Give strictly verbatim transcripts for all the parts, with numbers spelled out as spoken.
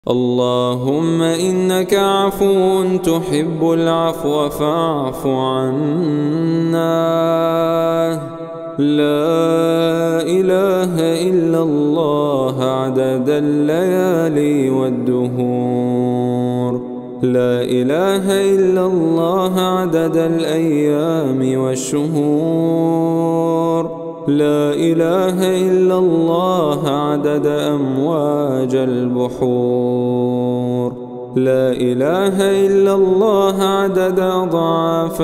اللهم إنك عفو تحب العفو فاعف عنا. لا إله إلا الله عدد الليالي والدهور، لا إله إلا الله عدد الأيام والشهور، لا إله إلا الله عدد أمواج البحور، لا إله إلا الله عدد أضعاف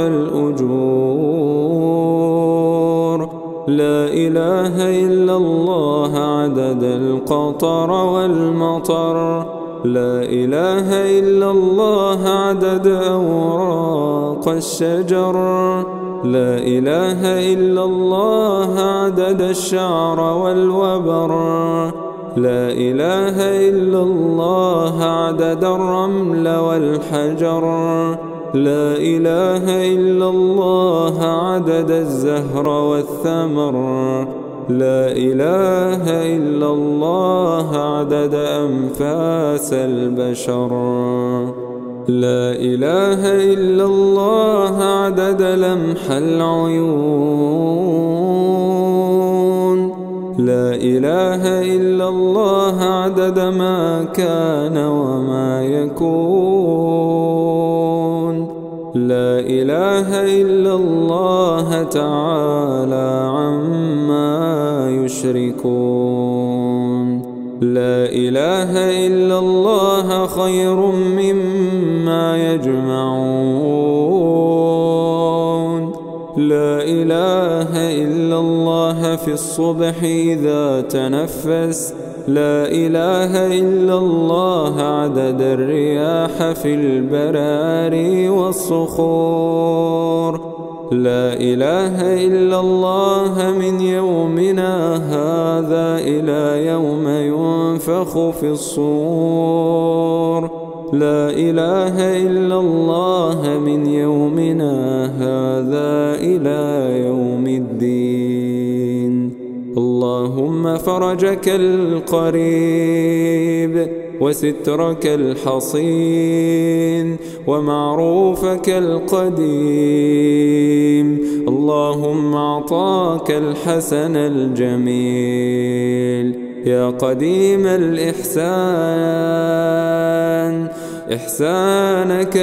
الأجور، لا إله إلا الله عدد القطر والمطر، لا إله إلا الله عدد أوراق الشجر، لا إله إلا الله عدد الشعر والوبر، لا إله إلا الله عدد الرمل والحجر، لا إله إلا الله عدد الزهر والثمر، لا إله إلا الله عدد أنفاس البشر، لا إله إلا الله عدد لمح العيون، لا إله إلا الله عدد ما كان وما يكون، لا إله إلا الله تعالى عما يشركون، لا إله إلا الله خير مما يجمعون، لا إله إلا الله في الصبح إذا تنفس، لا إله إلا الله عدد الرياح في البراري والصخور، لا إله إلا الله من يومنا هذا إلى يوم ينفخ في الصور، لا إله إلا الله من يومنا هذا إلى يوم الدين. اللهم فرجك القريب وسترك الحصين ومعروفك القديم، اللهم أعطاك الحسن الجميل يا قديم الإحسان، إحسانك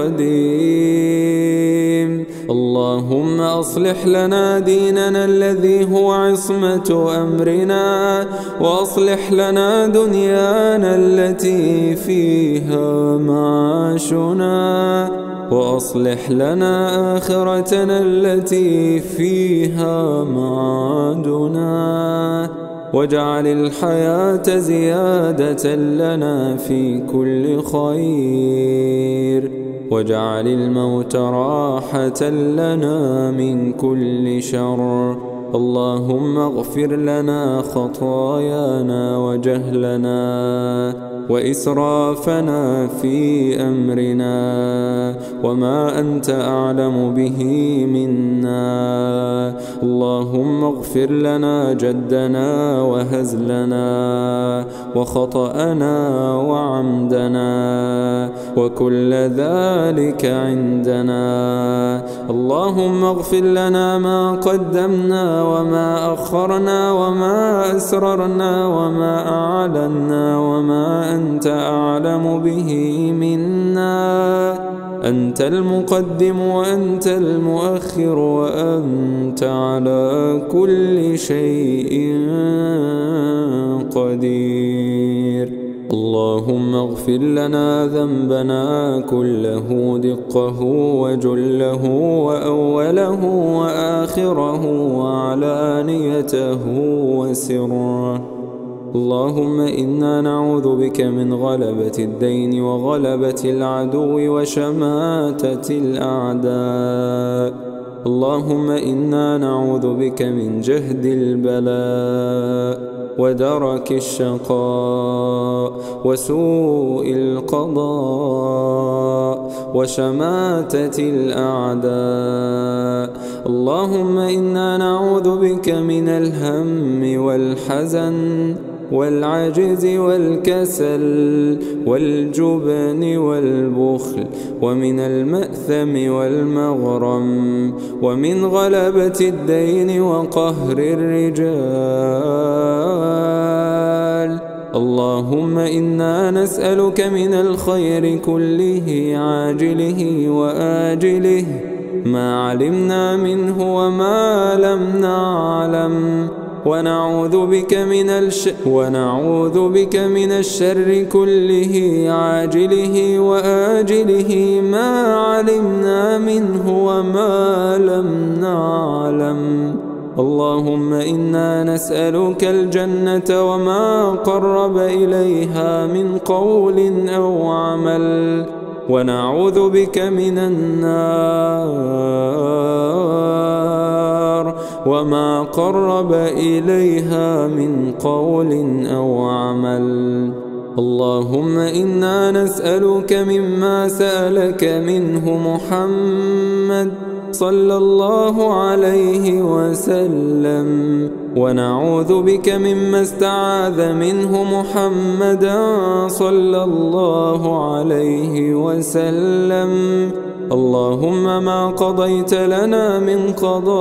القديم. اللهم أصلح لنا ديننا الذي هو عصمة أمرنا، وأصلح لنا دنيانا التي فيها معاشنا، وأصلح لنا آخرتنا التي فيها معادنا، واجعل الحياة زيادة لنا في كل خير، واجعل الموت راحة لنا من كل شر. اللهم اغفر لنا خطايانا وجهلنا وإسرافنا في أمرنا وما أنت أعلم به منا. اللهم اغفر لنا جدنا وهزلنا وخطأنا وعمدنا وكل ذلك عندنا. اللهم اغفر لنا ما قدمنا وما أخرنا وما أسررنا وما أعلنا وما أنت أعلم به منا. أنت المقدم وأنت المؤخر وأنت على كل شيء قدير. اللهم اغفر لنا ذنبنا كله دقه وجله وأوله وآخره وعلانيته وسره. اللهم إنا نعوذ بك من غلبة الدين وغلبة العدو وشماتة الأعداء. اللهم إنا نعوذ بك من جهد البلاء ودرك الشقاء وسوء القضاء وشماتة الأعداء. اللهم إنا نعوذ بك من الهم والحزن والعجز والكسل والجبن والبخل ومن المأثم والمغرم ومن غلبة الدين وقهر الرجال. اللهم إنا نسألك من الخير كله عاجله وآجله ما علمنا منه وما لم نعلم، ونعوذ بك من الش ونعوذ بك من الشر كله عاجله وآجله ما علمنا منه وما لم نعلم. اللهم إنا نسألك الجنة وما قرب إليها من قول أو عمل، ونعوذ بك من النار وما قرب إليها من قول أو عمل. اللهم إنا نسألك مما سألك منه محمد صلى الله عليه وسلم، ونعوذ بك مما استعاذ منه محمدا صلى الله عليه وسلم. اللهم ما قضيت لنا من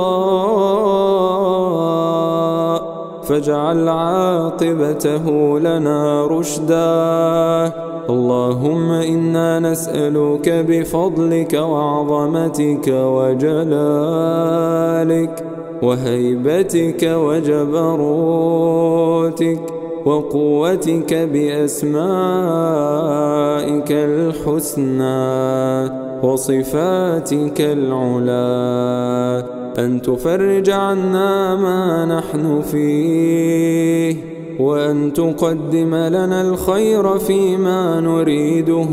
قضاء فاجعل عاقبته لنا رشدا. اللهم إنا نسألك بفضلك وعظمتك وجلالك وهيبتك وجبروتك وقوتك بأسمائك الحسنى وصفاتك العلى أن تفرج عنا ما نحن فيه، وأن تقدم لنا الخير فيما نريده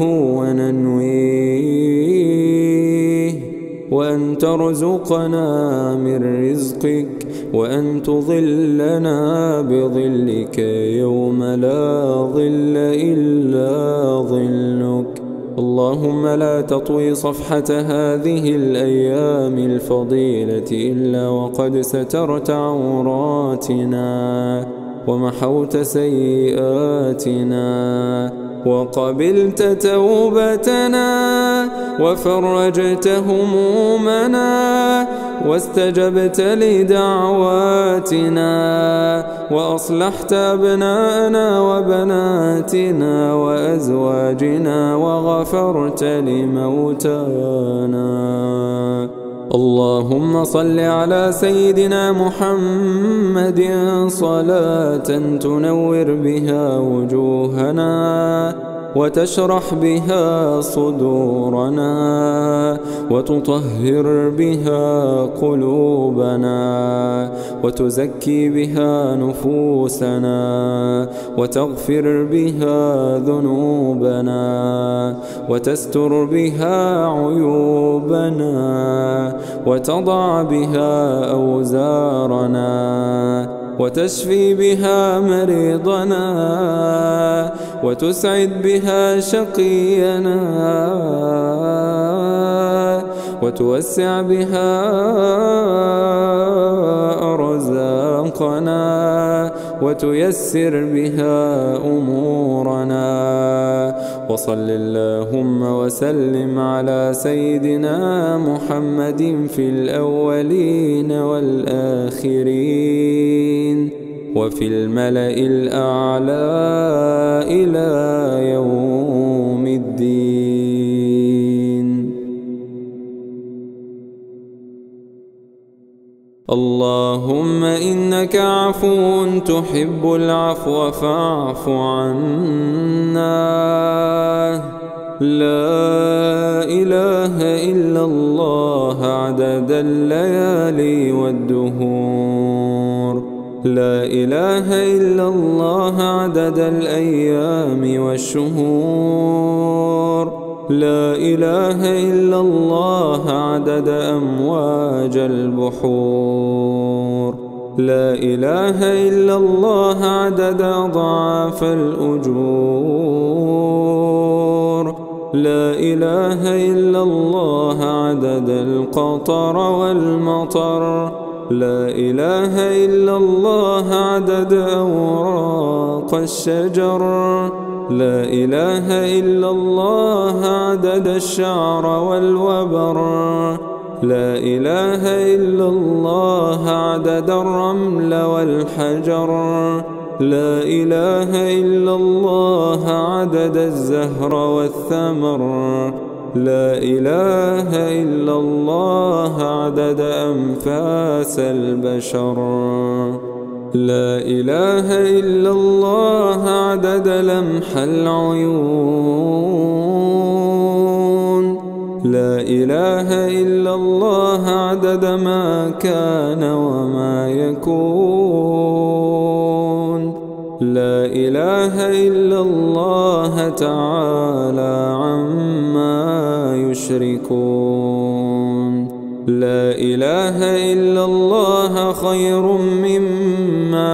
وننويه، وأن ترزقنا من رزقك، وأن تظلنا بظلك يوم لا ظل إلا ظلك. اللهم لا تطوي صفحة هذه الأيام الفضيلة إلا وقد سترت عوراتنا ومحوت سيئاتنا وقبلت توبتنا وفرجت همومنا واستجبت لدعواتنا وأصلحت أبناءنا وبناتنا وأزواجنا وغفرت لموتانا. اللهم صل على سيدنا محمد صلاة تنور بها وجوهنا وتشرح بها صدورنا وتطهر بها قلوبنا وتزكي بها نفوسنا وتغفر بها ذنوبنا وتستر بها عيوبنا وتضع بها أوزارنا وتشفي بها مريضنا وتسعد بها شقينا وتوسع بها أرزاقنا وتيسر بها أمورنا. وصل اللهم وسلم على سيدنا محمد في الأولين والآخرين وفي الملأ الأعلى إلى يوم الدين. اللهم إنك عفو تحب العفو فاعف عنا. لا إله إلا الله عدد الليالي والدهور، لا إله إلا الله عدد الأيام والشهور، لا إله إلا الله عدد أمواج البحور، لا إله إلا الله عدد أضعاف الأجور، لا إله إلا الله عدد القطر والمطر، لا إله إلا الله عدد أوراق ورق الشجر. لا إله إلا الله عدد الشعر والوبر. لا إله إلا الله عدد الرمل والحجر. لا إله إلا الله عدد الزهر والثمر. لا إله إلا الله عدد أنفاس البشر. لا إله إلا الله عدد لمح العيون. لا إله إلا الله عدد ما كان وما يكون. لا إله إلا الله تعالى عما يشركون. لا إله إلا الله خير مما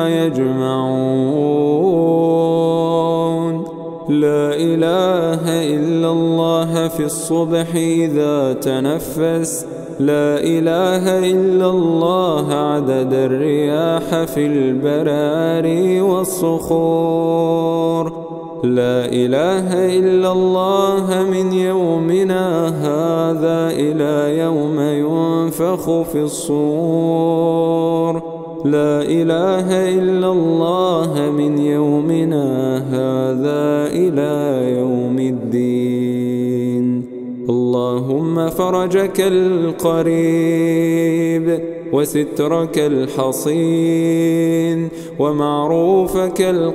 يجمعون. لا إله إلا الله في الصبح إذا تنفس. لا إله إلا الله عدد الرياح في البراري والصخور. لا إله إلا الله من يومنا هذا إلى يوم ينفخ في الصور. لا إله إلا الله من يومنا هذا إلى يوم الدين. اللهم فرجك القريب وسترك الحصين ومعروفك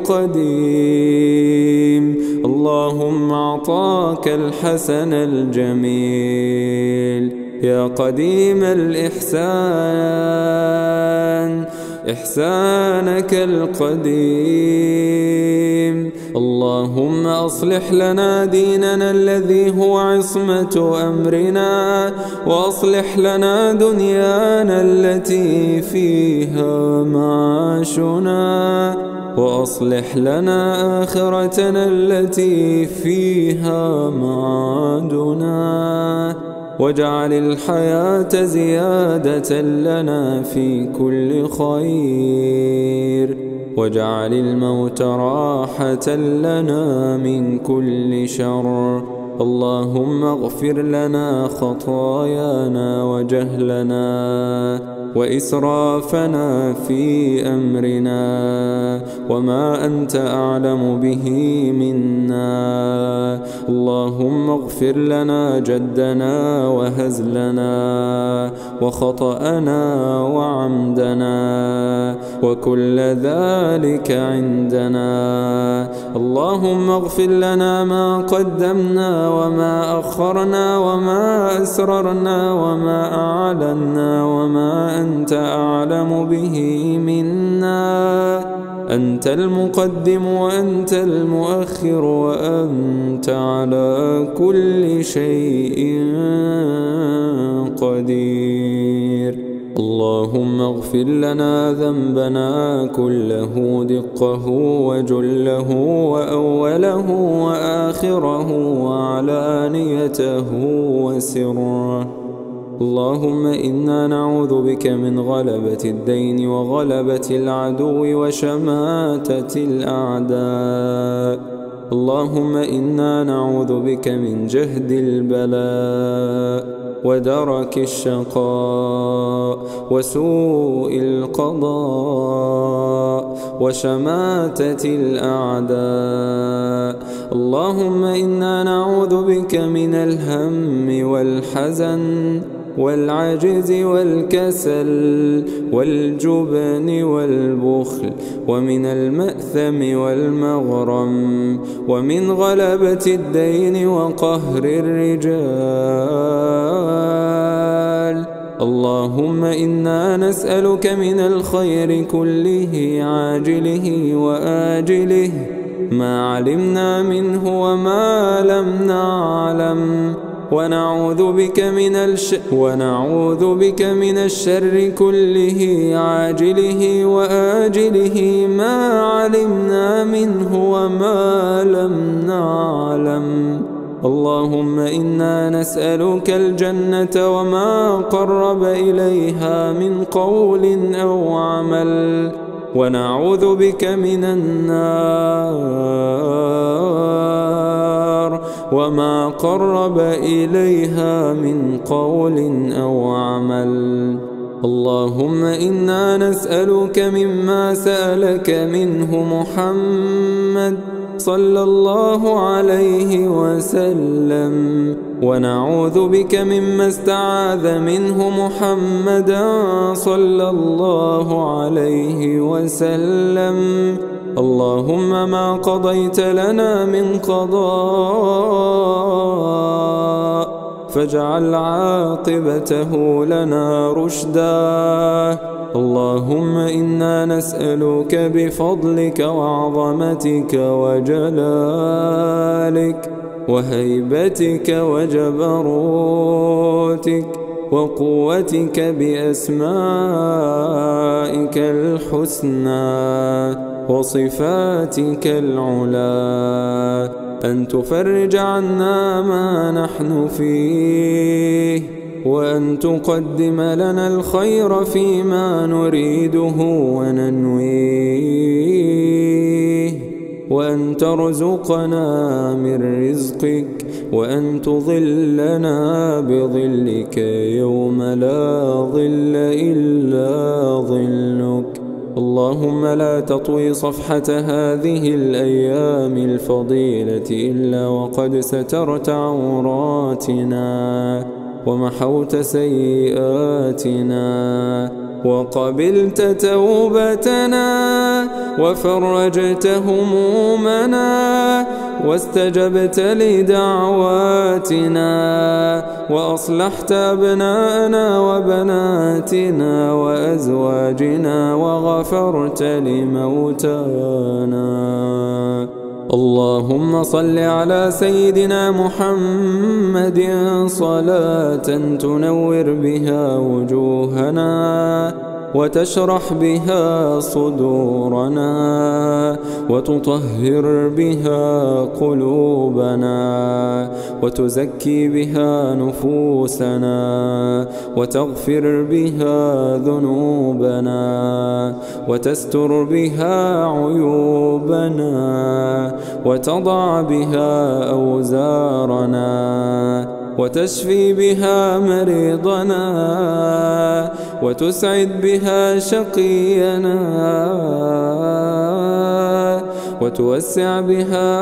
القديم. اللهم أعطاك الحسن الجميل يا قديم الإحسان إحسانك القديم. اللهم أصلح لنا ديننا الذي هو عصمة أمرنا، وأصلح لنا دنيانا التي فيها معاشنا، وأصلح لنا آخرتنا التي فيها معادنا، واجعل الحياة زيادة لنا في كل خير، واجعل الموت راحة لنا من كل شر. اللهم اغفر لنا خطايانا وجهلنا وإسرافنا في أمرنا وما أنت أعلم به منا. اللهم اغفر لنا جدنا وهزلنا وخطأنا وعمدنا وكل ذلك عندنا. اللهم اغفر لنا ما قدمنا وما أخرنا وما أسررنا وما أعلنا وما أنت أعلم به منا. أنت المقدم وأنت المؤخر وأنت على كل شيء قدير. اللهم اغفر لنا ذنبنا كله دقه وجله وأوله وآخره وعلانيته وسره. اللهم إنا نعوذ بك من غلبة الدين وغلبة العدو وشماتة الأعداء. اللهم إنا نعوذ بك من جهد البلاء ودرك الشقاء وسوء القضاء وشماتة الأعداء. اللهم إنا نعوذ بك من الهم والحزن والعجز والكسل والجبن والبخل ومن المأثم والمغرم ومن غلبة الدين وقهر الرجال. اللهم إنا نسألك من الخير كله عاجله وآجله ما علمنا منه وما لم نعلم، ونعوذ بك من الش ونعوذ بك من الشر كله عاجله وآجله ما علمنا منه وما لم نعلم. اللهم إنا نسألك الجنة وما قرب إليها من قول أو عمل، ونعوذ بك من النار وما قرب إليها من قول أو عمل. اللهم إنا نسألك مما سألك منه محمد صلى الله عليه وسلم، ونعوذ بك مما استعاذ منه محمدا صلى الله عليه وسلم. اللهم ما قضيت لنا من قضاء فاجعل عاقبته لنا رشدا. اللهم إنا نسألك بفضلك وعظمتك وجلالك وهيبتك وجبروتك وقوتك بأسمائك الحسنى وصفاتك العلى أن تفرج عنا ما نحن فيه، وأن تقدم لنا الخير فيما نريده وننويه، وأن ترزقنا من رزقك، وأن تظلنا بظلك يوم لا ظل إلا ظلك. اللهم لا تطوي صفحة هذه الأيام الفضيلة إلا وقد سترت عوراتنا ومحوت سيئاتنا وقبلت توبتنا وفرجت همومنا واستجبت لدعواتنا وأصلحت أبناءنا وبناتنا وأزواجنا وغفرت لموتانا. اللهم صل على سيدنا محمد صلاة تنور بها وجوهنا وتشرح بها صدورنا وتطهر بها قلوبنا وتزكي بها نفوسنا وتغفر بها ذنوبنا وتستر بها عيوبنا وتضع بها أوزارنا وتشفي بها مريضنا وتسعد بها شقينا وتوسع بها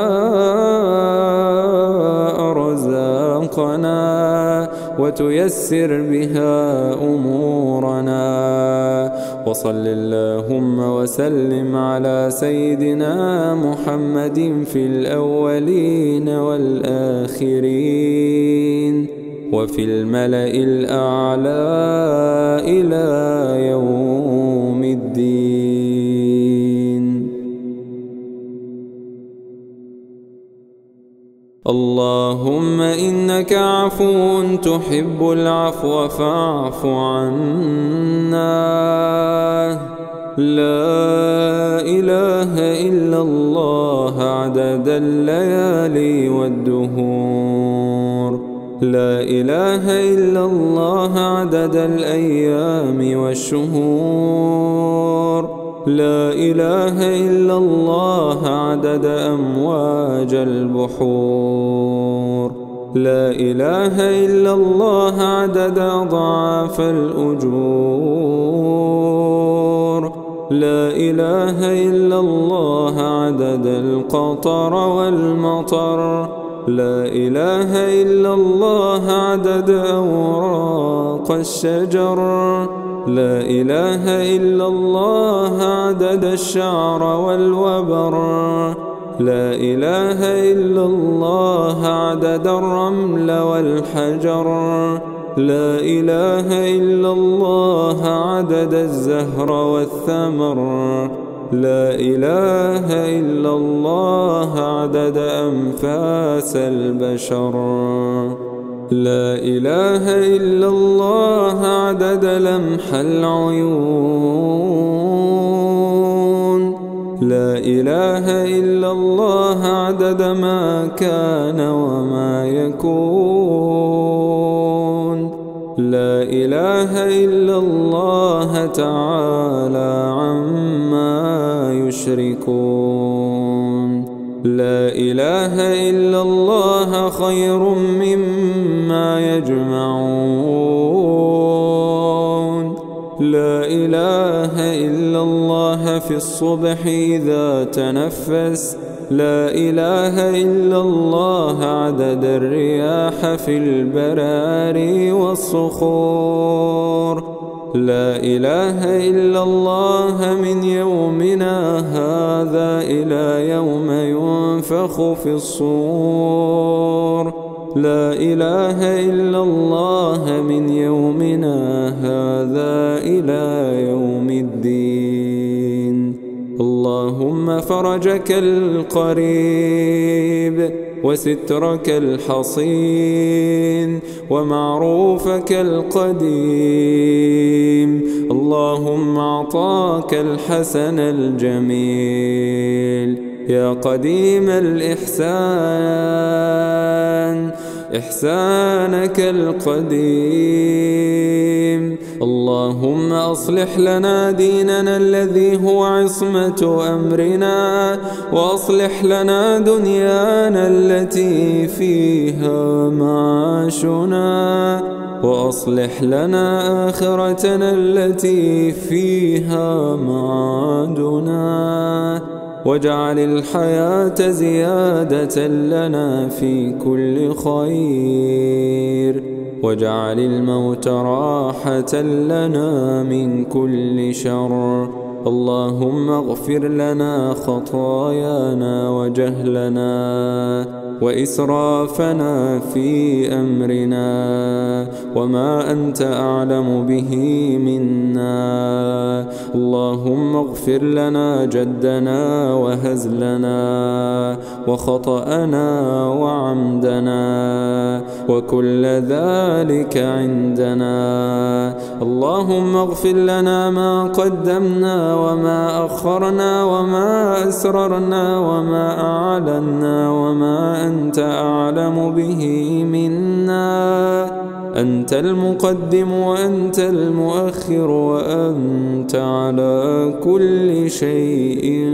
أرزاقنا وتيسر بها أمورنا. وصل اللهم وسلم على سيدنا محمد في الأولين والآخرين وفي الملأ الأعلى إلى يوم الدين. اللهم إنك عفو تحب العفو فاعف عنا. لا إله إلا الله عدد الليالي والدهور، لا إله إلا الله عدد الأيام والشهور، لا إله إلا الله عدد أمواج البحور، لا إله إلا الله عدد أضعاف الأجور، لا إله إلا الله عدد القطر والمطر، لا إله إلا الله عدد أوراق الشجر، لا إله إلا الله عدد الشعر والوبر، لا إله إلا الله عدد الرمل والحجر، لا إله إلا الله عدد الزهر والثمر، لا إله إلا الله عدد أنفاس البشر، لا إله إلا الله عدد لمح العيون، لا إله إلا الله عدد ما كان وما يكون، لا إله إلا الله تعالى عما يشركون. لا إله إلا الله خير مما يجمعون. لا إله إلا الله في الصبح إذا تنفس. لا إله إلا الله عدد الرياح في البراري والصخور. لا إله إلا الله من يومنا هذا إلى يوم ينفخ في الصور. لا إله إلا الله من يومنا هذا إلى يوم الدين. اللهم فرجك القريب وسترك الحصين ومعروفك القديم. اللهم أعطاك الحسن الجميل يا قديم الإحسان إحسانك القديم. اللهم أصلح لنا ديننا الذي هو عصمة أمرنا، وأصلح لنا دنيانا التي فيها معاشنا، وأصلح لنا آخرتنا التي فيها معادنا، واجعل الحياة زيادة لنا في كل خير، واجعل الموت راحة لنا من كل شر. اللهم اغفر لنا خطايانا وجهلنا وإسرافنا في أمرنا وما أنت أعلم به منا. اللهم اغفر لنا جدنا وهزلنا وخطأنا وعمدنا وكل ذلك عندنا. اللهم اغفر لنا ما قدمنا وما أخرنا وما أسررنا وما أعلنا وما أنت أعلم به منا. أنت المقدم وأنت المؤخر وأنت على كل شيء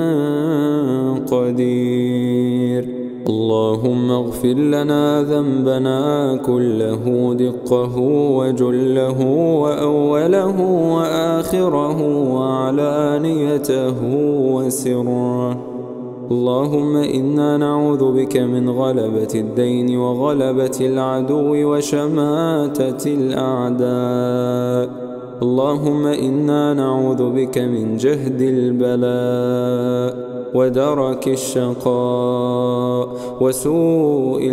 قدير. اللهم اغفر لنا ذنبنا كله دقه وجله وأوله وآخره وعلانيته وسره. اللهم إنا نعوذ بك من غلبة الدين وغلبة العدو وشماتة الأعداء. اللهم إنا نعوذ بك من جهد البلاء ودرك الشقاء وسوء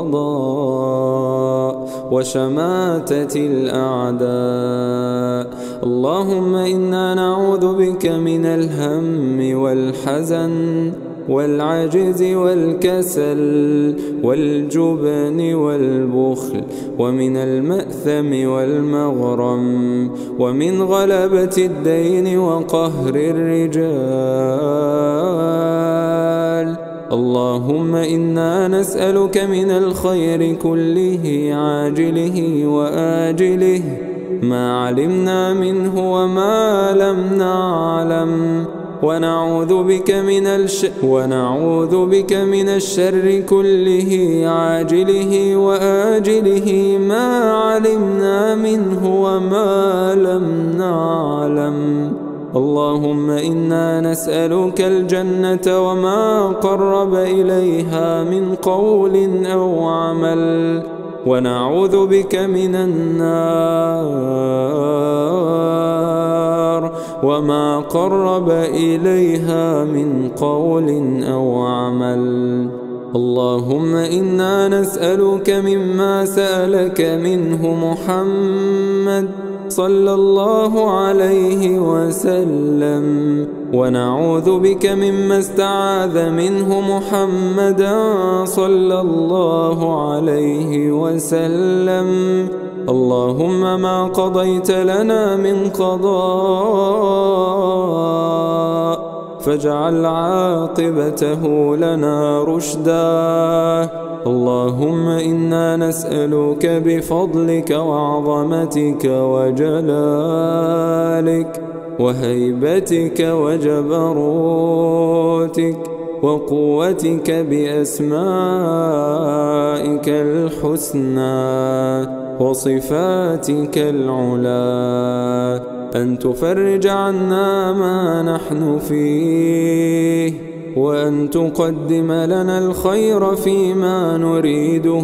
القضاء وشماتة الأعداء. اللهم إنا نعوذ بك من الهم والحزن والعجز والكسل والجبن والبخل ومن المأثم والمغرم ومن غلبة الدين وقهر الرجال. اللهم إنا نسألك من الخير كله عاجله وآجله ما علمنا منه وما لم نعلم، ونعوذ بك من الش ونعوذ بك من الشر كله عاجله وآجله ما علمنا منه وما لم نعلم. اللهم إنا نسألك الجنة وما قرب إليها من قول أو عمل، ونعوذ بك من النار وما قرب إليها من قول أو عمل. اللهم إنا نسألك مما سألك منه محمد صلى الله عليه وسلم، ونعوذ بك مما استعاذ منه محمدا صلى الله عليه وسلم. اللهم ما قضيت لنا من قضاء فاجعل عاقبته لنا رشدا. اللهم إنا نسألك بفضلك وعظمتك وجلالك وهيبتك وجبروتك وقوتك بأسمائك الحسنى وصفاتك العلى أن تفرج عنا ما نحن فيه، وأن تقدم لنا الخير فيما نريده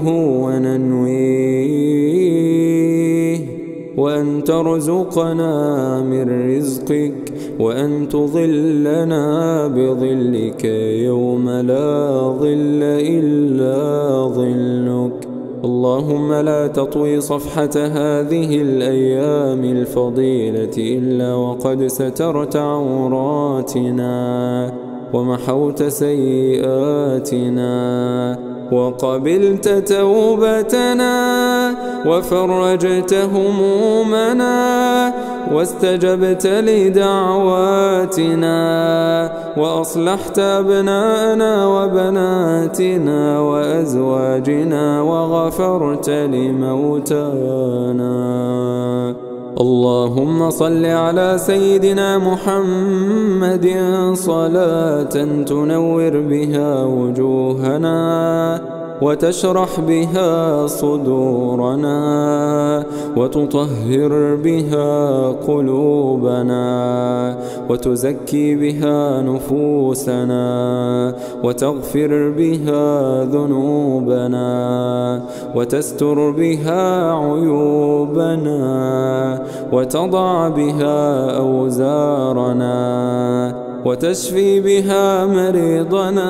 وننويه، وأن ترزقنا من رزقك، وأن تظلنا بظلك يوم لا ظل إلا ظلك. اللهم لا تطوي صفحة هذه الأيام الفضيلة إلا وقد سترت عوراتنا ومحوت سيئاتنا وقبلت توبتنا وفرجت همومنا واستجبت لدعواتنا وأصلحت أبناءنا وبناتنا وأزواجنا وغفرت لموتانا. اللهم صل على سيدنا محمد صلاة تنور بها وجوهنا وتشرح بها صدورنا وتطهر بها قلوبنا وتزكي بها نفوسنا وتغفر بها ذنوبنا وتستر بها عيوبنا وتضع بها أوزارنا وتشفي بها مريضنا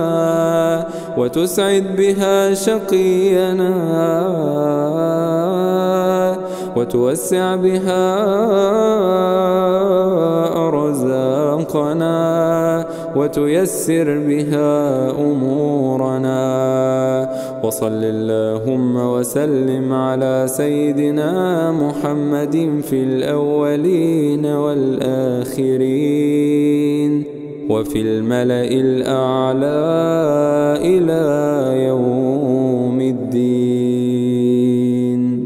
وتسعد بها شقينا وتوسع بها أرزاقنا وتيسر بها أمورنا. وصل اللهم وسلم على سيدنا محمد في الأولين والآخرين وفي الملأ الأعلى إلى يوم الدين.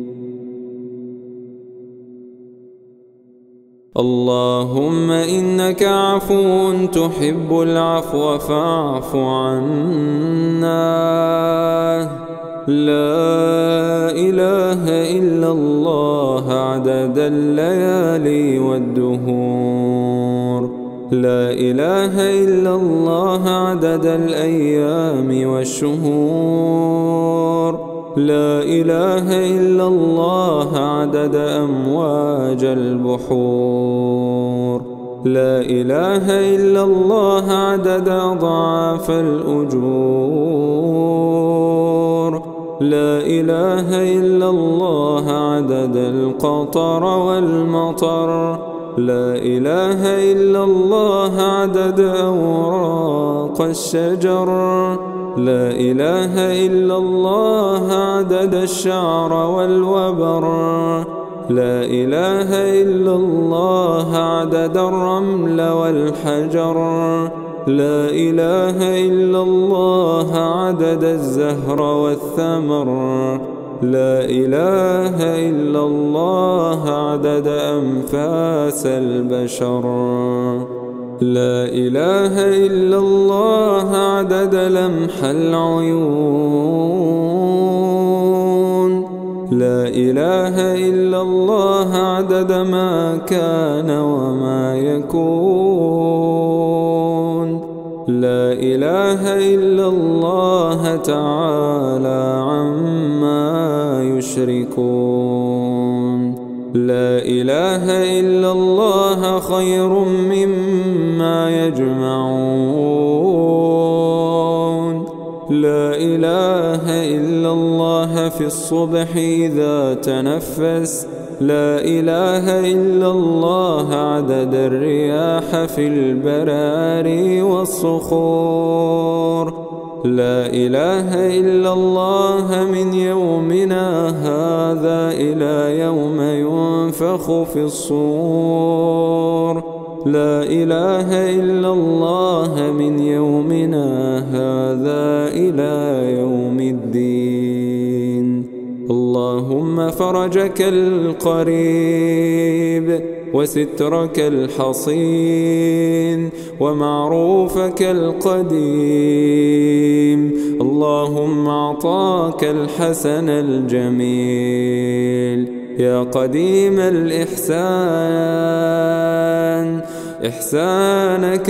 اللهم إنك عفو تحب العفو فاعف عنا. لا إله إلا الله عدد الليالي والدهور، لا إله إلا الله عدد الأيام والشهور، لا إله إلا الله عدد أمواج البحور، لا إله إلا الله عدد أضعاف الأجور، لا إله إلا الله عدد القطر والمطر، لا إله إلا الله عدد أوراق الشجر، لا إله إلا الله عدد الشعر والوبر، لا إله إلا الله عدد الرمل والحجر، لا إله إلا الله عدد الزهر والثمر، لا إله إلا الله عدد أنفاس البشر، لا إله إلا الله عدد لمح العيون، لا إله إلا الله عدد ما كان وما يكون، لا إله إلا الله تعالى عما يشركون، لا إله إلا الله خير مما يجمعون، لا إله إلا الله في الصبح إذا تنفس، لا إله إلا الله عدد الرياح في البراري والصخور، لا إله إلا الله من يومنا هذا إلى يوم ينفخ في الصور، لا إله إلا الله من يومنا هذا إلى يوم الدين. اللهم فرجك القريب وسترك الحصين ومعروفك القديم. اللهم أعطاك الحسن الجميل يا قديم الإحسان إحسانك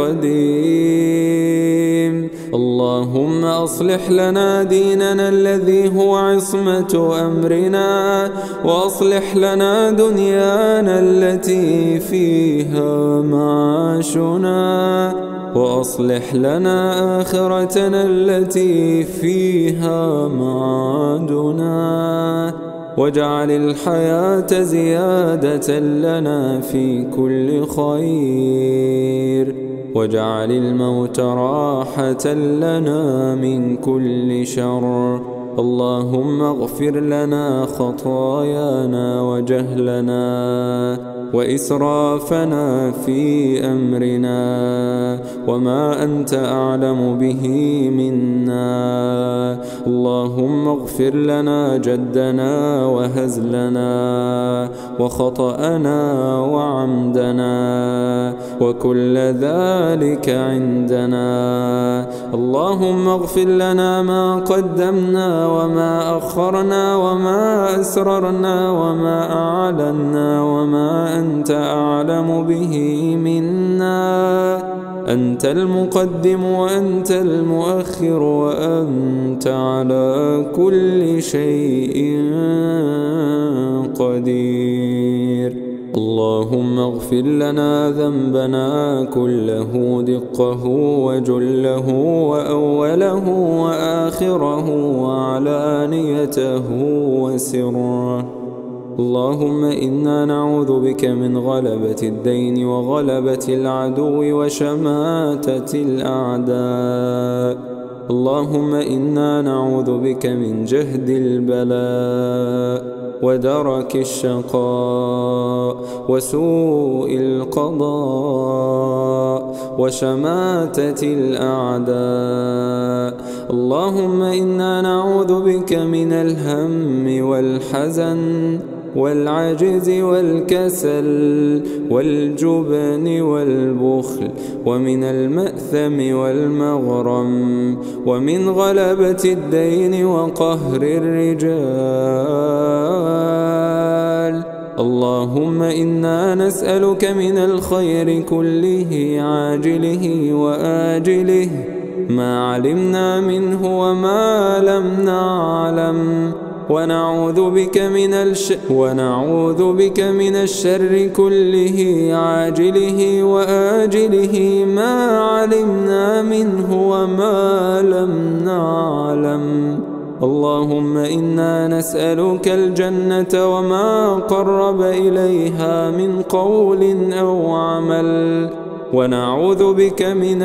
القديم. اللهم أصلح لنا ديننا الذي هو عصمة أمرنا، وأصلح لنا دنيانا التي فيها معاشنا، وأصلح لنا آخرتنا التي فيها معادنا، واجعل الحياة زيادة لنا في كل خير، واجعل الموت راحة لنا من كل شر. اللهم اغفر لنا خطايانا وجهلنا وإسرافنا في أمرنا وما أنت أعلم به منا. اللهم اغفر لنا جدنا وهزلنا وخطأنا وعمدنا وكل ذلك عندنا. اللهم اغفر لنا ما قدمنا وما أخرنا وما أسررنا وما أعلنا وما أنت أعلم به منا. أنت المقدم وأنت المؤخر وأنت على كل شيء قدير. اللهم اغفر لنا ذنبنا كله دقه وجله وأوله وآخره وعلانيته وسره. اللهم إنا نعوذ بك من غلبة الدين وغلبة العدو وشماتة الأعداء. اللهم إنا نعوذ بك من جهد البلاء ودرك الشقاء وسوء القضاء وشماتة الأعداء. اللهم إنا نعوذ بك من الهم والحزن والعجز والكسل والجبن والبخل ومن المأثم والمغرم ومن غلبة الدين وقهر الرجال. اللهم إنا نسألك من الخير كله عاجله وآجله ما علمنا منه وما لم نعلم، ونعوذ بك من الش ونعوذ بك من الشر كله عاجله وآجله ما علمنا منه وما لم نعلم. اللهم إنا نسألك الجنة وما قرب إليها من قول أو عمل، ونعوذ بك من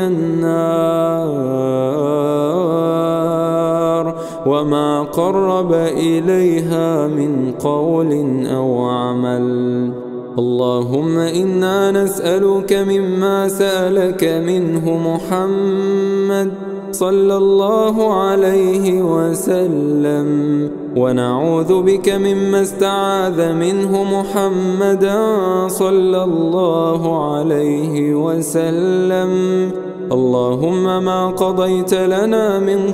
النار وما قرب إليها من قول أو عمل. اللهم إنا نسألك مما سألك منه محمد صلى الله عليه وسلم، ونعوذ بك مما استعاذ منه محمدا صلى الله عليه وسلم. اللهم ما قضيت لنا من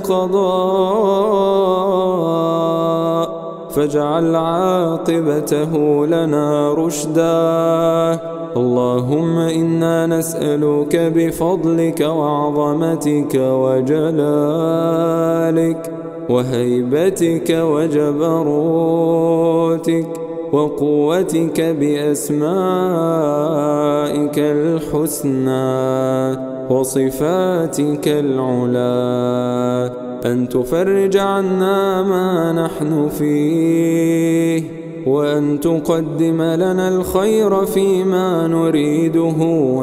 قضاء فاجعل عاقبته لنا رشدا. اللهم إنا نسألك بفضلك وعظمتك وجلالك وهيبتك وجبروتك وقوتك بأسمائك الحسنى وصفاتك العلى أن تفرج عنا ما نحن فيه، وأن تقدم لنا الخير فيما نريده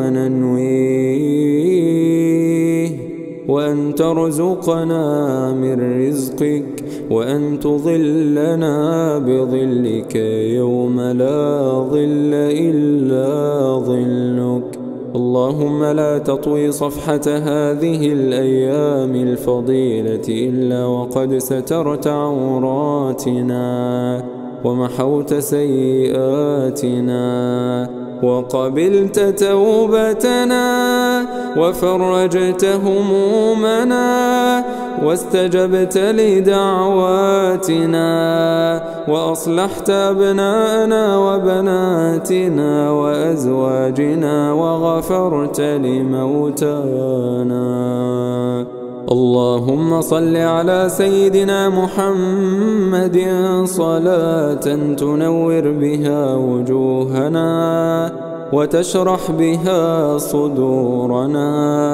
وننويه، وأن ترزقنا من رزقك، وأن تظلنا بظلك يوم لا ظل إلا ظلك. اللهم لا تطوي صفحة هذه الأيام الفضيلة إلا وقد سترت عوراتنا ومحوت سيئاتنا وقبلت توبتنا وفرجت همومنا واستجبت لدعواتنا وأصلحت أبناءنا وبناتنا وأزواجنا وغفرت لموتانا. اللهم صل على سيدنا محمد صلاة تنور بها وجوهنا وتشرح بها صدورنا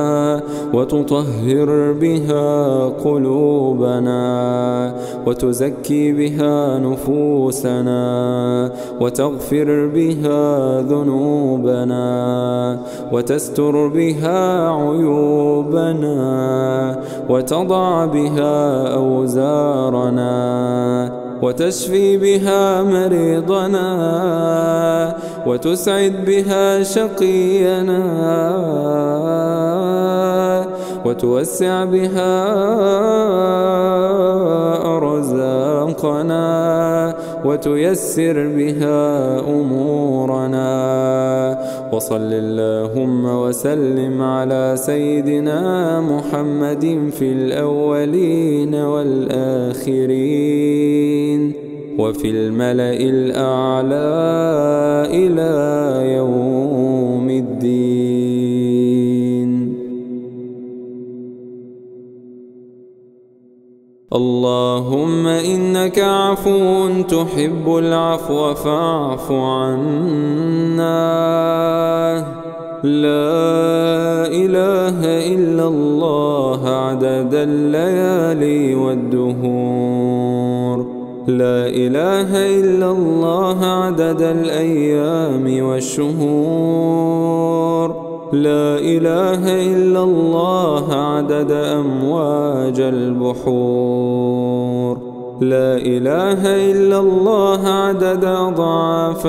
وتطهر بها قلوبنا وتزكي بها نفوسنا وتغفر بها ذنوبنا وتستر بها عيوبنا وتضع بها أوزارنا وتشفي بها مريضنا وتسعد بها شقينا وتوسع بها أرزاقنا وتيسر بها أمورنا. وصل اللهم وسلم على سيدنا محمد في الأولين والآخرين وفي الملأ الأعلى إلى يوم الدين. اللهم إنك عفو تحب العفو فاعف عنا. لا إله إلا الله عدد الليالي والدهور. لا إله إلا الله عدد الأيام والشهور. لا إله إلا الله عدد أمواج البحور. لا إله إلا الله عدد أضعاف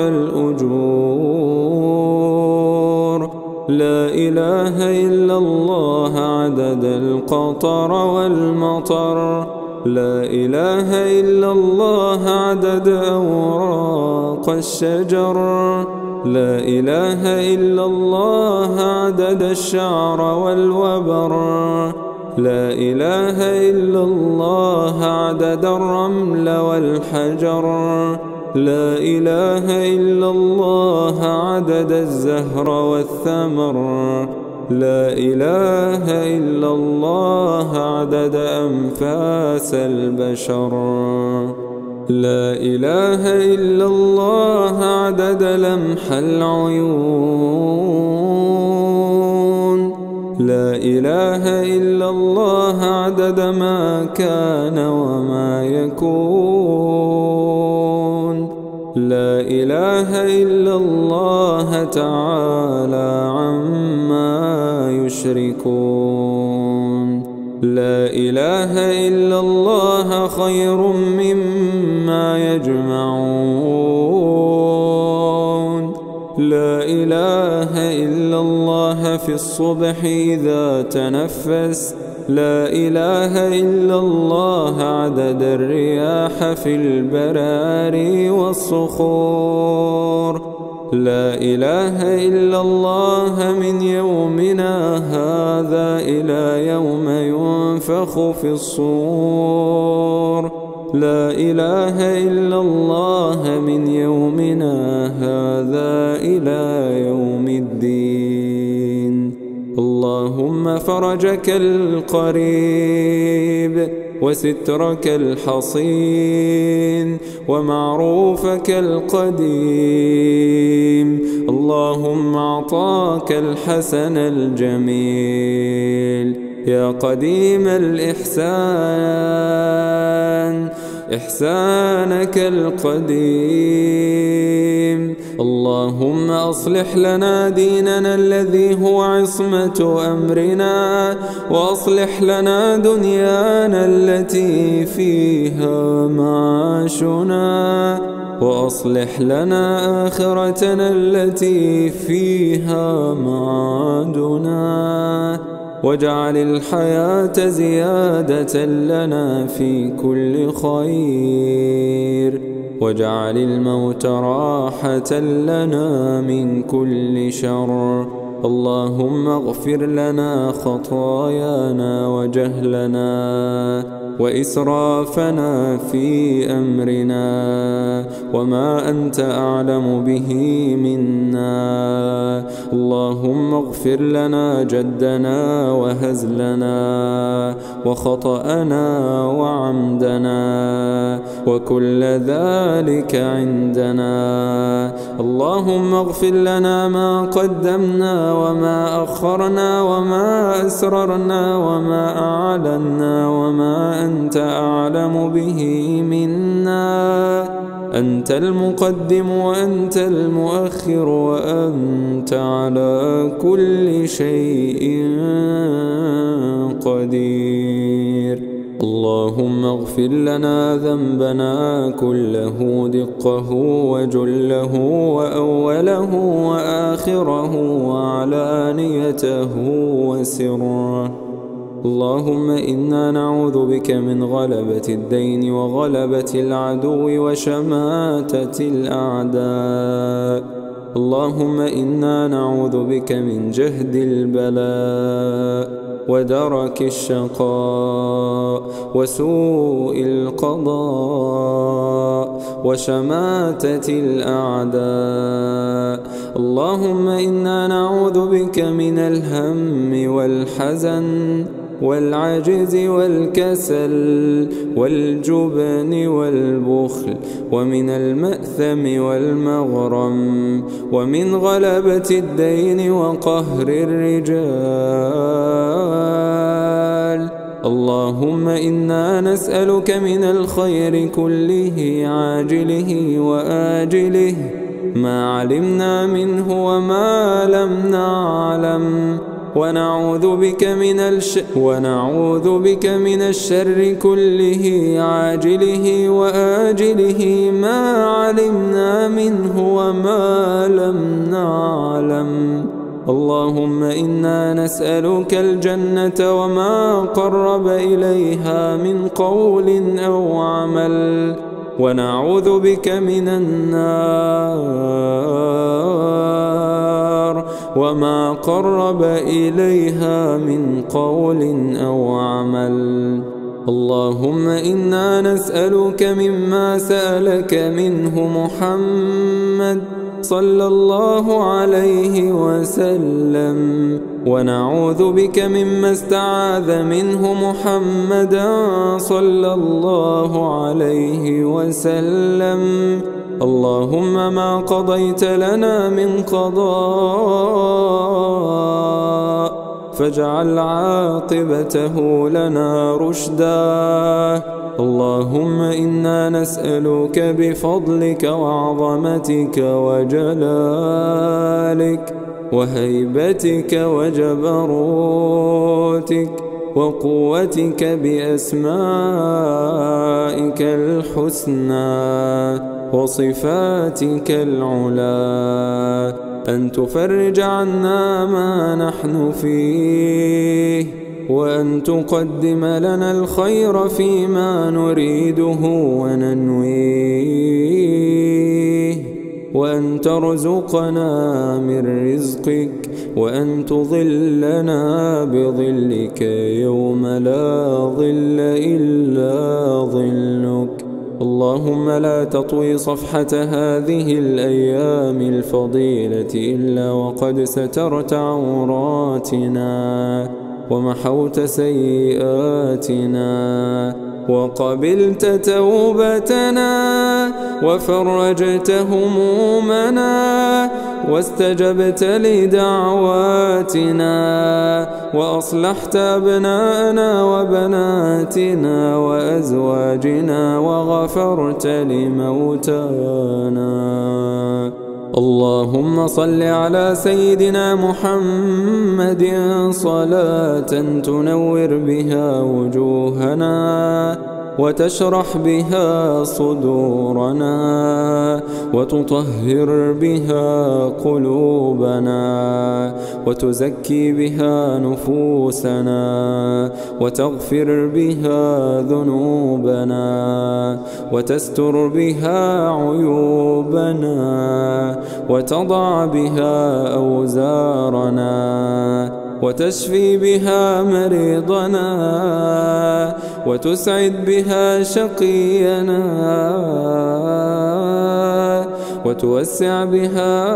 الأجور. لا إله إلا الله عدد القطر والمطر. لا إله إلا الله عدد أوراق الشجر. لا إله إلا الله عدد الشعر والوبر. لا إله إلا الله عدد الرمل والحجر. لا إله إلا الله عدد الزهر والثمر. لا إله إلا الله عدد أنفاس البشر. لا إله إلا الله عدد لمح العيون. لا إله إلا الله عدد ما كان وما يكون. لا إله إلا الله تعالى عما يشركون. لا إله إلا الله خير مما يجمعون. لا إله إلا الله في الصبح إذا تنفس. لا إله إلا الله عدد الرياح في البراري والصخور. لا إله إلا الله من يومنا هذا إلى يوم ينفخ في الصور. لا إله إلا الله من يومنا هذا إلى يوم الدين. اللهم فرجك القريب وسترك الحصين ومعروفك القديم. اللهم أعطاك الحسن الجميل يا قديم الإحسان. إحسانك القديم. اللهم أصلح لنا ديننا الذي هو عصمة أمرنا، وأصلح لنا دنيانا التي فيها معاشنا، وأصلح لنا آخرتنا التي فيها معادنا، واجعل الحياة زيادة لنا في كل خير، واجعل الموت راحة لنا من كل شر. اللهم اغفر لنا خطايانا وجهلنا وإسرافنا في أمرنا وما أنت أعلم به منا. اللهم اغفر لنا جدنا وهزلنا وخطأنا وعمدنا وكل ذلك عندنا. اللهم اغفر لنا ما قدمنا وما أخرنا وما أسررنا وما أعلنا وما أنت أعلم به منا. أنت المقدم وأنت المؤخر وأنت على كل شيء قدير. اللهم اغفر لنا ذنبنا كله دقه وجله وأوله وآخره وعلانيته وسره. اللهم إنا نعوذ بك من غلبة الدين وغلبة العدو وشماتة الأعداء. اللهم إنا نعوذ بك من جهد البلاء ودرك الشقاء وسوء القضاء وشماتة الأعداء. اللهم إنا نعوذ بك من الهم والحزن والعجز والكسل والجبن والبخل ومن المأثم والمغرم ومن غلبة الدين وقهر الرجال. اللهم إنا نسألك من الخير كله عاجله وآجله ما علمنا منه وما لم نعلم، ونعوذ بك من الش ونعوذ بك من الشر كله عاجله وآجله ما علمنا منه وما لم نعلم. اللهم إنا نسألك الجنة وما قرب إليها من قول أو عمل، ونعوذ بك من النار وما قرب إليها من قول أو عمل. اللهم إنا نسألك مما سألك منه محمد صلى الله عليه وسلم، ونعوذ بك مما استعاذ منه محمدا صلى الله عليه وسلم. اللهم ما قضيت لنا من قضاء فاجعل عاقبته لنا رشدا. اللهم إنا نسألك بفضلك وعظمتك وجلالك وهيبتك وجبروتك وقوتك بأسمائك الحسنى وصفاتك العلى أن تفرج عنا ما نحن فيه، وأن تقدم لنا الخير فيما نريده وننويه، وأن ترزقنا من رزقك، وأن تظلنا بظلك يوم لا ظل إلا ظلك. اللهم لا تطوي صفحة هذه الأيام الفضيلة إلا وقد سترت عوراتنا ومحوت سيئاتنا وقبلت توبتنا وفرجت همومنا واستجبت لدعواتنا وأصلحت أبناءنا وبناتنا وأزواجنا وغفرت لموتانا. اللهم صل على سيدنا محمد صلاة تنور بها وجوهنا وتشرح بها صدورنا وتطهر بها قلوبنا وتزكي بها نفوسنا وتغفر بها ذنوبنا وتستر بها عيوبنا وتضع بها أوزارنا وتشفي بها مريضنا وتسعد بها شقينا وتوسع بها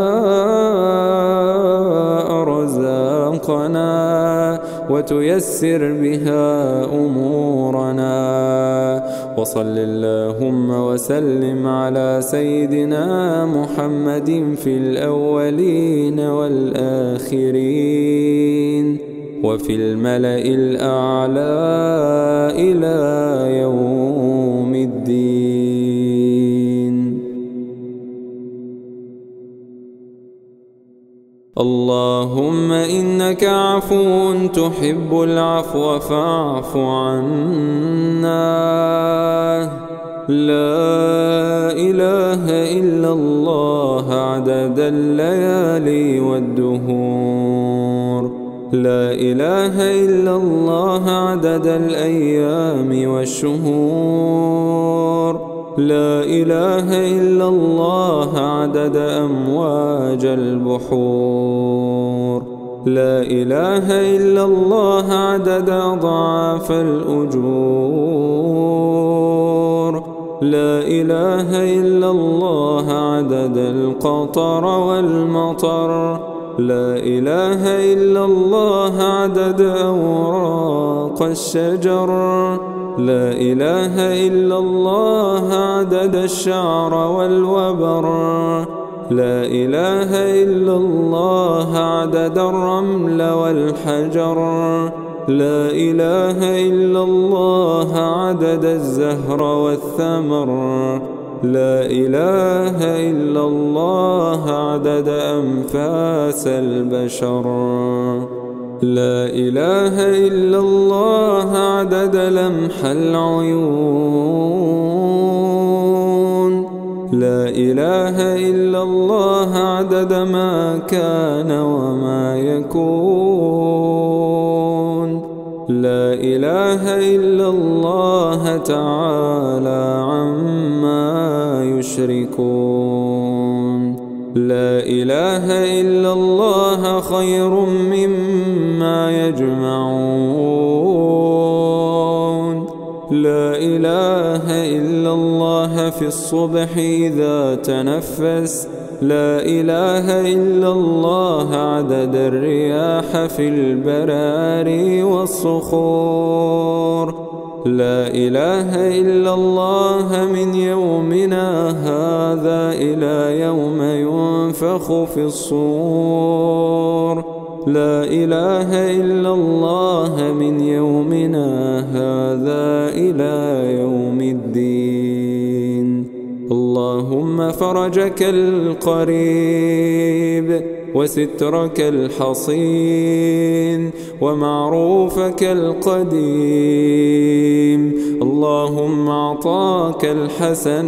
أرزاقنا وتيسر بها أمورنا. وصل اللهم وسلم على سيدنا محمد في الأولين والآخرين وفي الملأ الأعلى إلى يوم الدين. اللهم إنك عفو تحب العفو فاعف عنا. لا إله إلا الله عدد الليالي والدهور. لا إله إلا الله عدد الأيام والشهور. لا إله إلا الله عدد أمواج البحور. لا إله إلا الله عدد أضعاف الأجور. لا إله إلا الله عدد القطر والمطر. لا إله إلا الله عدد أوراق الشجر. لا إله إلا الله عدد الشعر والوبر. لا إله إلا الله عدد الرمل والحجر. لا إله إلا الله عدد الزهر والثمر. لا إله إلا الله عدد أنفاس البشر. لا إله إلا الله عدد لمح العيون. لا إله إلا الله عدد ما كان وما يكون. لا إله إلا الله تعالى عما يشركون. لا إله إلا الله خير مما يجمعون. لا إله إلا الله في الصبح إذا تنفس. لا إله إلا الله عدد الرياح في البراري والصخور. لا إله إلا الله من يومنا هذا إلى يوم ينفخ في الصور. لا إله إلا الله من يومنا هذا إلى يوم الدين. اللهم فرجك القريب وسترك الحصين ومعروفك القديم. اللهم أعطاك الحسن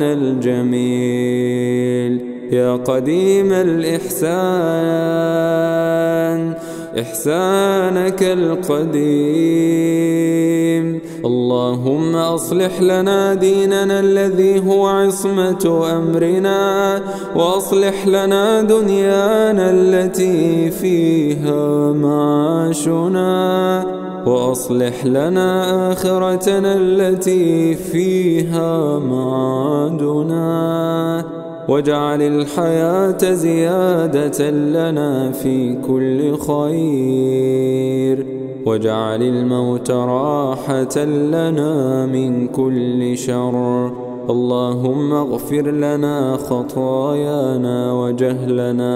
الجميل يا قديم الإحسان إحسانك القديم. اللهم أصلح لنا ديننا الذي هو عصمة أمرنا وأصلح لنا دنيانا التي فيها معاشنا وأصلح لنا آخرتنا التي فيها معادنا واجعل الحياة زيادة لنا في كل خير واجعل الموت راحة لنا من كل شر. اللهم اغفر لنا خطايانا وجهلنا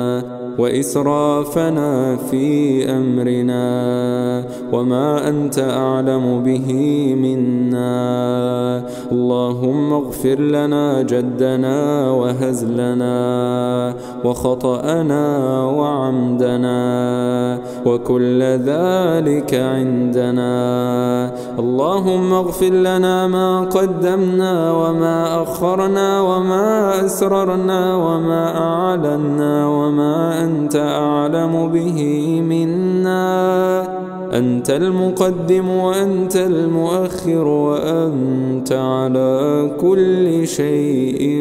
وإسرافنا في أمرنا وما أنت أعلم به منا. اللهم اغفر لنا جدنا وهزلنا وخطأنا وعمدنا وكل ذلك عندنا. اللهم اغفر لنا ما قدمنا وما أخرنا وما أسررنا وما أعلنا وما أنت أعلم به منا. أنت المقدم وأنت المؤخر وأنت على كل شيء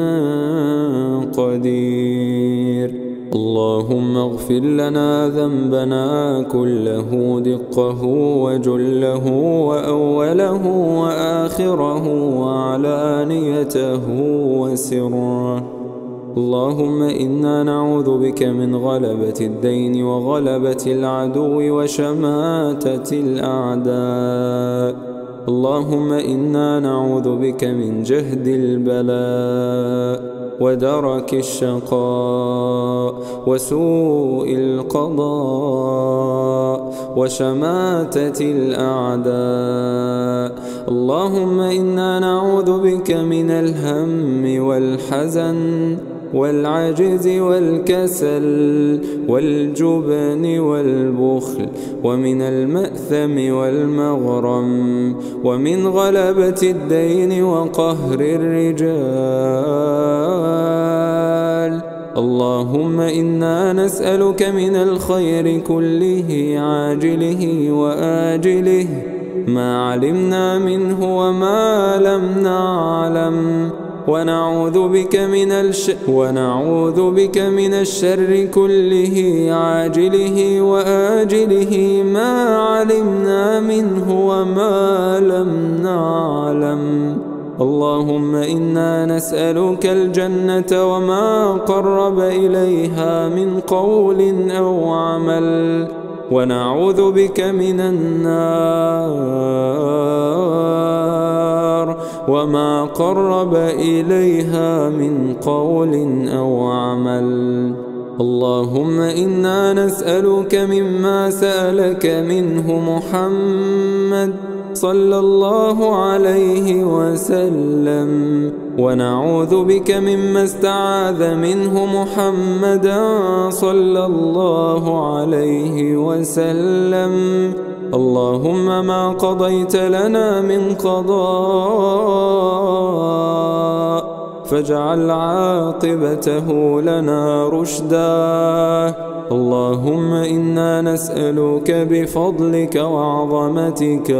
قدير. اللهم اغفر لنا ذنبنا كله دقه وجله وأوله وآخره وعلانيته وسره. اللهم إنا نعوذ بك من غلبة الدين وغلبة العدو وشماتة الأعداء. اللهم إنا نعوذ بك من جهد البلاء ودرك الشقاء وسوء القضاء وشماتة الأعداء. اللهم إنا نعوذ بك من الهم والحزن والعجز والكسل والجبن والبخل ومن المأثم والمغرم ومن غلبة الدين وقهر الرجال. اللهم إنا نسألك من الخير كله عاجله وآجله ما علمنا منه وما لم نعلم ونعوذ بك من الش ونعوذ بك من الشر كله عاجله وآجله ما علمنا منه وما لم نعلم. اللهم إنا نسألك الجنة وما قرب إليها من قول أو عمل ونعوذ بك من النار وما قرب إليها من قول أو عمل. اللهم إنا نسألك مما سألك منه محمد صلى الله عليه وسلم ونعوذ بك مما استعاذ منه محمد صلى الله عليه وسلم. اللهم ما قضيت لنا من قضاء فاجعل عاقبته لنا رشدا. اللهم إنا نسألك بفضلك وعظمتك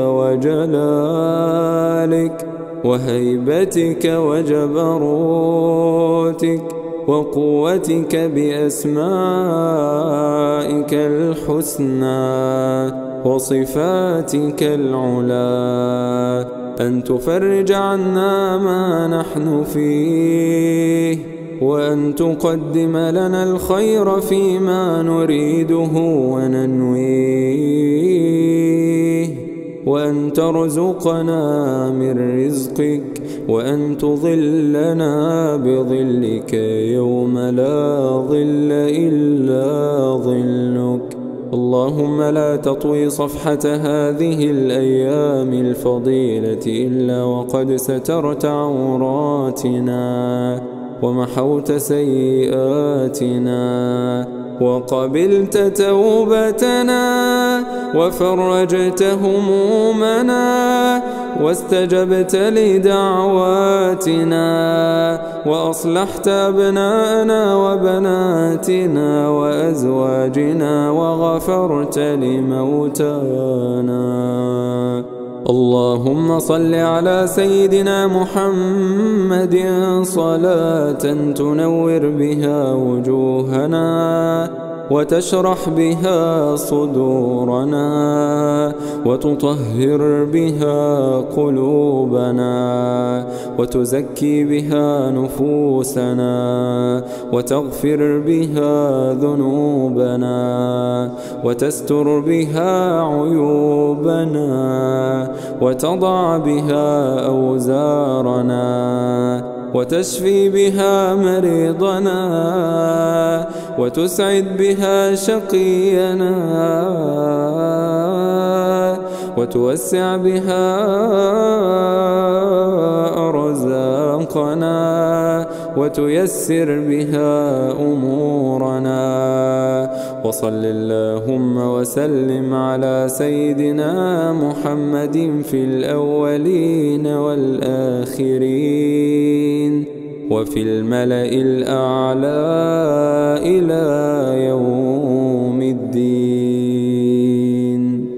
وجلالك وهيبتك وجبروتك وقوتك بأسمائك الحسنى وصفاتك العلى أن تفرج عنا ما نحن فيه وأن تقدم لنا الخير فيما نريده وننويه وأن ترزقنا من رزقك وأن تظلنا بظلك يوم لا ظل إلا ظلك. اللهم لا تطوي صفحة هذه الأيام الفضيلة إلا وقد سترت عوراتنا ومحوت سيئاتنا وقبلت توبتنا وفرجت همومنا واستجبت لدعواتنا وأصلحت أبناءنا وبناتنا وأزواجنا وغفرت لموتانا. اللهم صل على سيدنا محمد صلاة تنور بها وجوهنا وتشرح بها صدورنا وتطهر بها قلوبنا وتزكي بها نفوسنا وتغفر بها ذنوبنا وتستر بها عيوبنا وتضع بها أوزارنا وتشفي بها مريضنا وتسعد بها شقينا وتوسع بها أرزاقنا وتيسر بها أمورنا. وصل اللهم وسلم على سيدنا محمد في الأولين والآخرين وفي الملأ الأعلى إلى يوم الدين.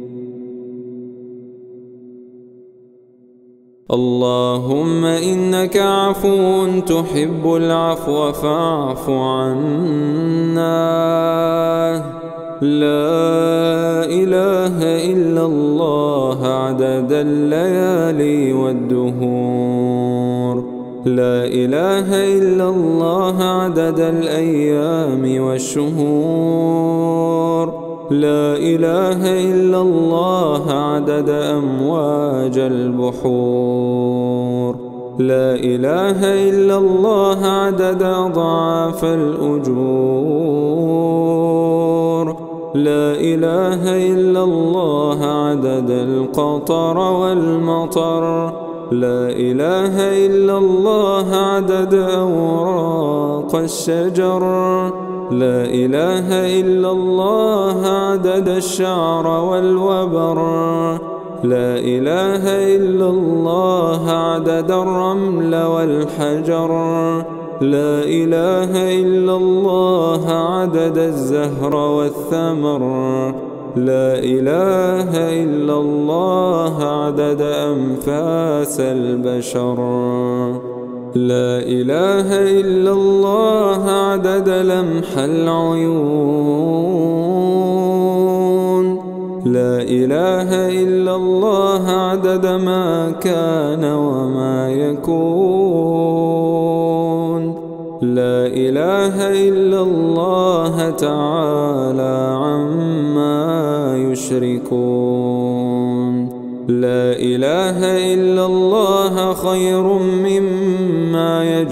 اللهم إنك عفو تحب العفو فاعف عنا. لا إله إلا الله عدد الليالي والدهور. لا إله إلا الله عدد الأيام والشهور. لا إله إلا الله عدد أمواج البحور. لا إله إلا الله عدد أضعاف الأجور. لا إله إلا الله عدد القطر والمطر. لا إله إلا الله عدد أوراق الشجر. لا إله إلا الله عدد الشعر والوبر. لا إله إلا الله عدد الرمل والحجر. لا إله إلا الله عدد الزهر والثمر. لا إله إلا الله عدد أنفاس البشر. لا إله إلا الله عدد لمح العيون. لا إله إلا الله عدد ما كان وما يكون. لا إله إلا الله تعالى عما يشركون. لا إله إلا الله خير مما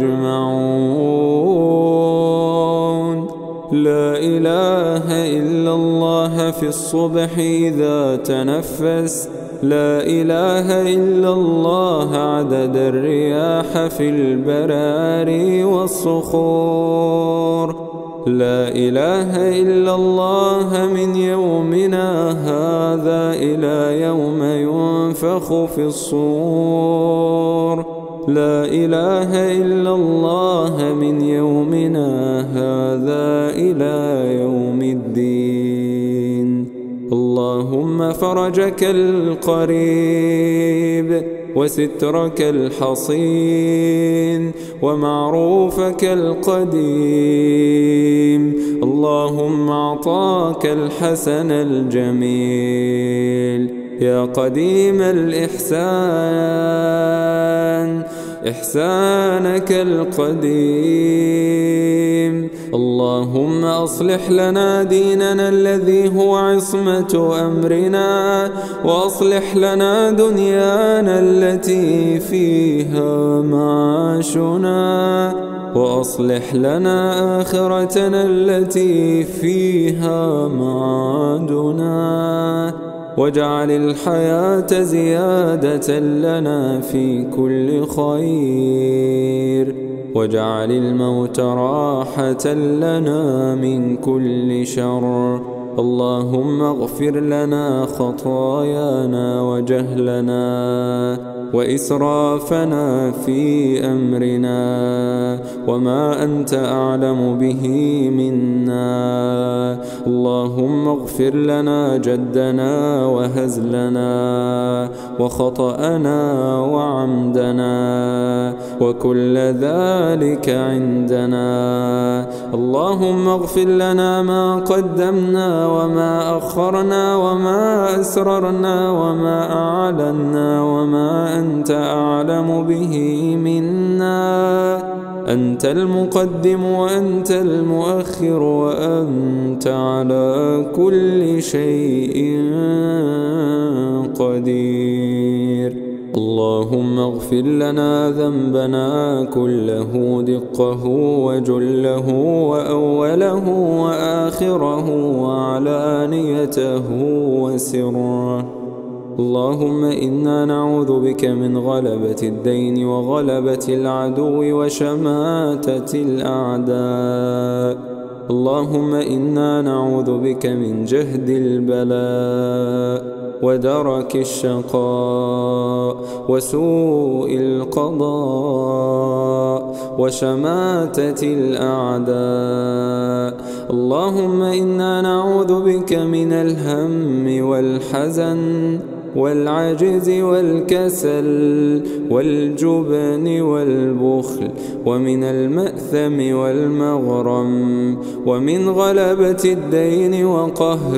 يجمعون. لا إله إلا الله في الصبح إذا تنفس. لا إله إلا الله عدد الرياح في البراري والصخور. لا إله إلا الله من يومنا هذا إلى يوم ينفخ في الصور. لا إله إلا الله من يومنا هذا إلى يوم الدين. اللهم فرجك القريب وسترك الحصين ومعروفك القديم. اللهم أعطاك الحسن الجميل يا قديم الإحسان إحسانك القديم. اللهم أصلح لنا ديننا الذي هو عصمة أمرنا وأصلح لنا دنيانا التي فيها معاشنا وأصلح لنا آخرتنا التي فيها معادنا واجعل الحياة زيادة لنا في كل خير واجعل الموت راحة لنا من كل شر اللهم اغفر لنا خطايانا وجهلنا وإسرافنا في أمرنا وما أنت أعلم به منا. اللهم اغفر لنا جدنا وهزلنا وخطأنا وعمدنا وكل ذلك عندنا. اللهم اغفر لنا ما قدمنا وما أخرنا وما أسررنا وما أعلنا وما أنت أعلم به منا. أنت المقدم وأنت المؤخر وأنت على كل شيء قدير. اللهم اغفر لنا ذنبنا كله دقه وجله وأوله وآخره وعلانيته وسره. اللهم إنا نعوذ بك من غلبة الدين وغلبة العدو وشماتة الأعداء. اللهم إنا نعوذ بك من جهد البلاء ودرك الشقاء وسوء القضاء وشماتة الأعداء. اللهم إنا نعوذ بك من الهم والحزن والعجز والكسل والجبن والبخل ومن المأثم والمغرم ومن غلبة الدين وقهر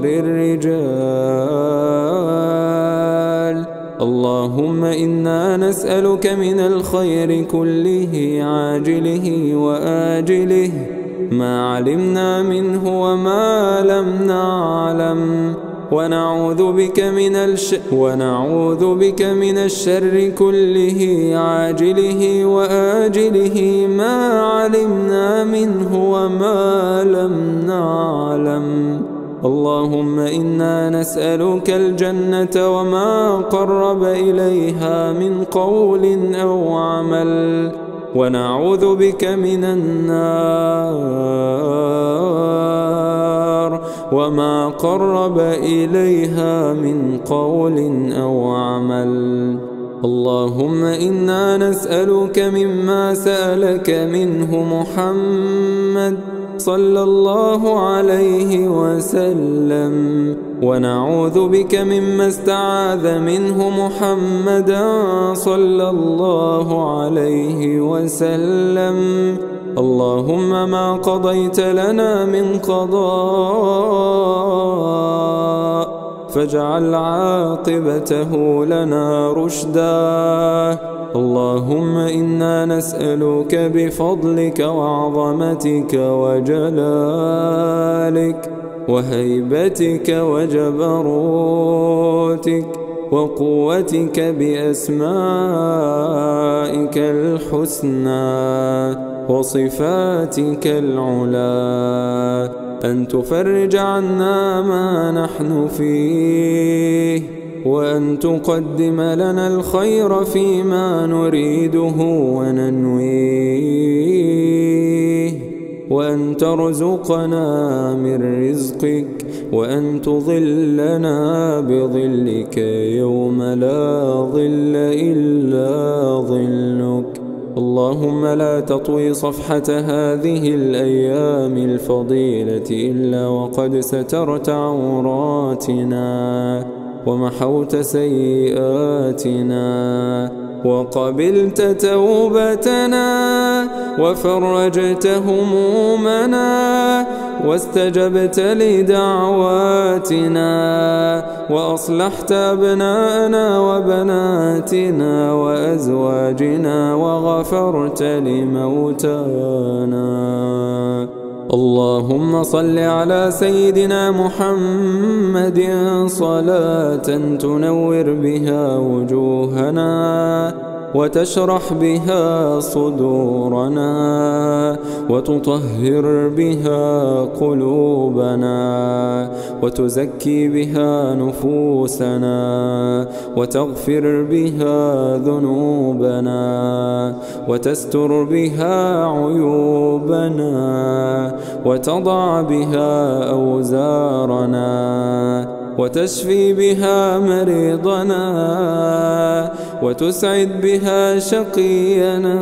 الرجال. اللهم إنا نسألك من الخير كله عاجله وآجله ما علمنا منه وما لم نعلم ونعوذ بك من الشر ونعوذ بك من الشر كله عاجله وآجله ما علمنا منه وما لم نعلم. اللهم إنا نسألك الجنة وما قرب إليها من قول أو عمل ونعوذ بك من النار وما قرب إليها من قول أو عمل. اللهم إنا نسألك مما سألك منه محمد صلى الله عليه وسلم ونعوذ بك مما استعاذ منه محمدا صلى الله عليه وسلم. اللهم ما قضيت لنا من قضاء فاجعل عاقبته لنا رشدا. اللهم إنا نسألك بفضلك وعظمتك وجلالك وهيبتك وجبروتك وقوتك بأسمائك الحسنى وصفاتك العلى أن تفرج عنا ما نحن فيه وأن تقدم لنا الخير فيما نريده وننويه وأن ترزقنا من رزقك وأن تظلنا بظلك يوم لا ظل إلا ظلك. اللهم لا تطوي صفحة هذه الأيام الفضيلة إلا وقد سترت عوراتنا ومحوت سيئاتنا وقبلت توبتنا وفرجت همومنا واستجبت لدعواتنا وأصلحت أبناءنا وبناتنا وأزواجنا وغفرت لموتانا. اللهم صل على سيدنا محمد صلاة تنور بها وجوهنا وتشرح بها صدورنا وتطهر بها قلوبنا وتزكي بها نفوسنا وتغفر بها ذنوبنا وتستر بها عيوبنا وتضع بها أوزارنا وتشفي بها مريضنا وتسعد بها شقينا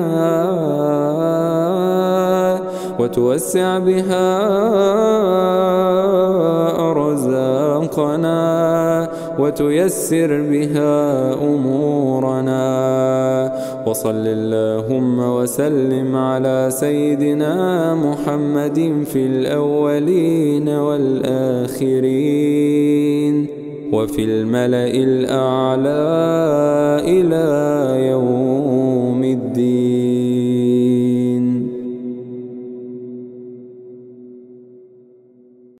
وتوسع بها أرزاقنا وتيسر بها أمورنا. وصل اللهم وسلم على سيدنا محمد في الأولين والآخرين وفي الملأ الأعلى إلى يوم الدين.